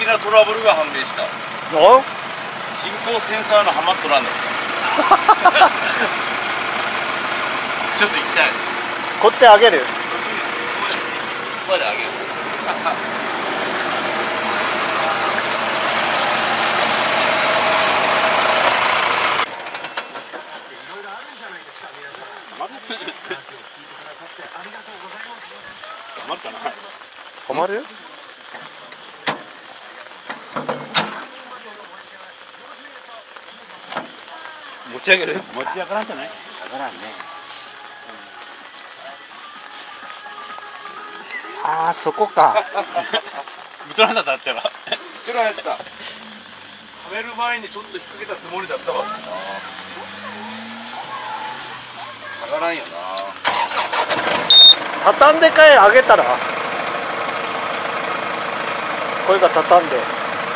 なトラブルが判明した。 お人工センサーのはまっとらんのちょっと一回こっち上げる。 ここまで上げる止まる？ 持ち上げる？持ち上がらんじゃない？上がらんね。 ああ、そこか。 見とらんだったら。見とらんやった。はめる前にちょっと引っ掛けたつもりだったわ。下がらんよな。 畳んでかい上げたら。これが畳んで。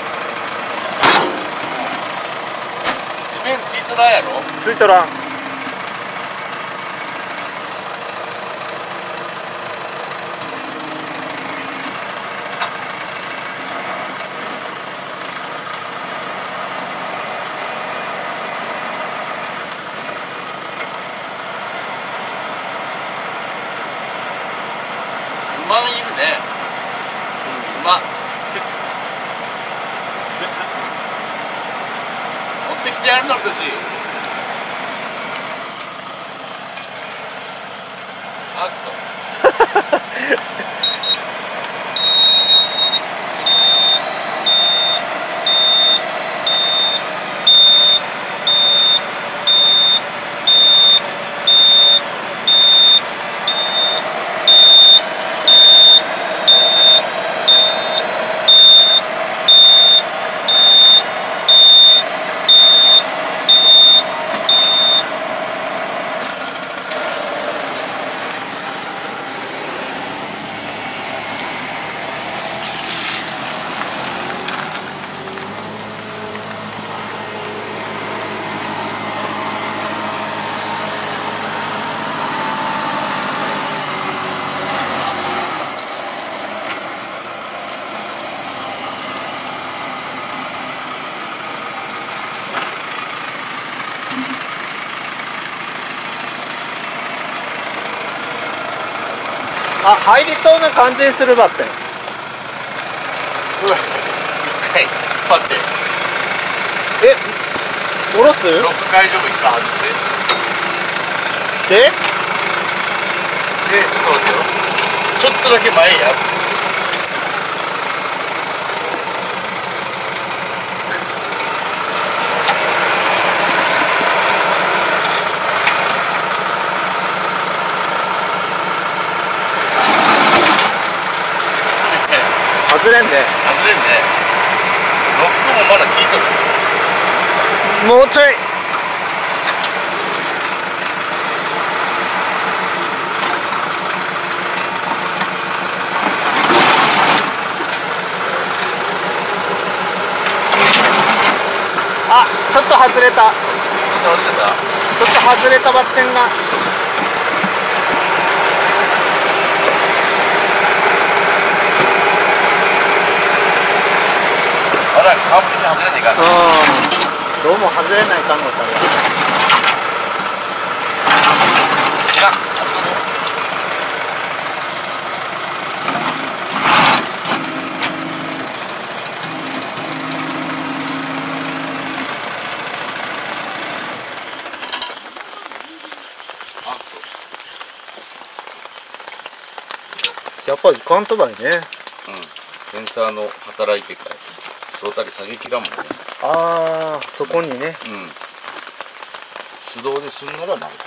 地面ついとらんやろ？ ついとらん。 馬いるね。馬。持ってきてやるの私。あ、くそ。 あ、入りそうな感じにするばって。 うわ、一回待って。 え、下ろす？ ロック解除も一回外して。 で、 ちょっと待ってよ。ちょっとだけ前や。 外れんね。 外れんね。ロックもまだ効いとる。 もうちょい。あ、ちょっと外れた。ちょっと外れたバッテンが。 あら、完璧に外れねえかん。 どうも外れないかんのかな。やっぱりいかんとばいね。 センサーの働いてからロータリー下げきらんもんね。 ああ、そこにね。 手動ですんならダメだ。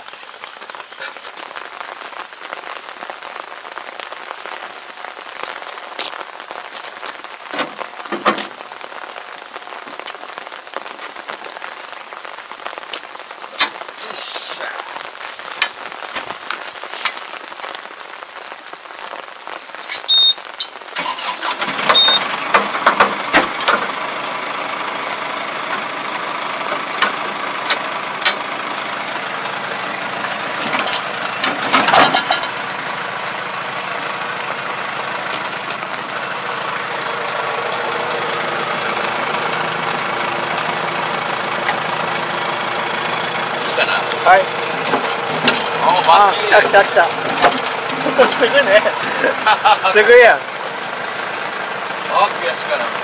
あ、来た来た来た。すぐね。すぐやん。 あ、悔しかなんか。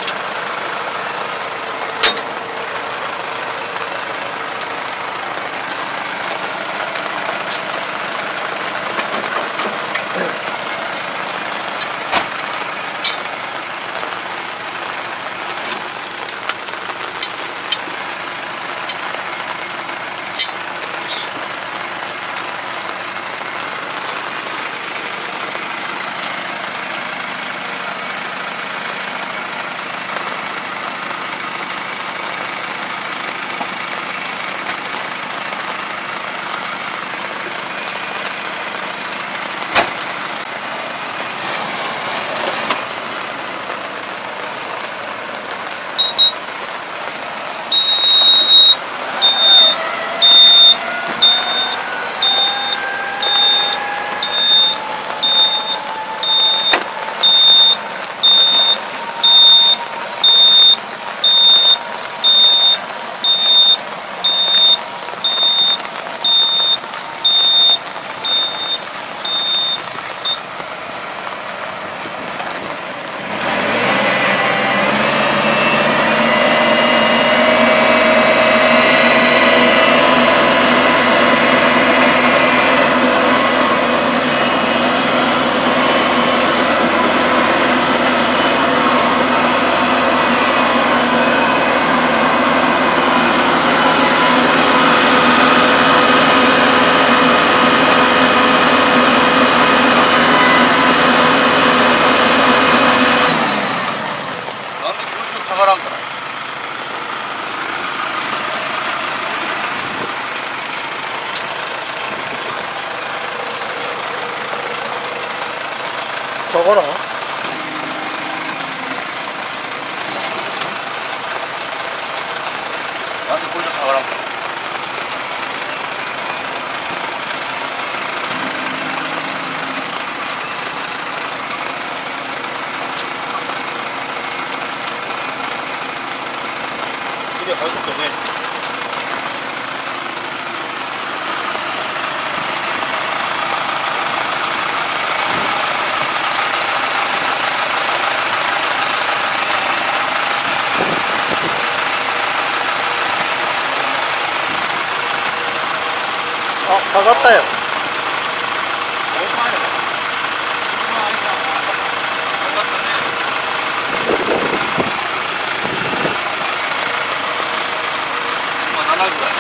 下がらんから。 下がらん？ なんでこれ以上下がらんか。入ってね。 あ、下がったよ。 7ぐらい。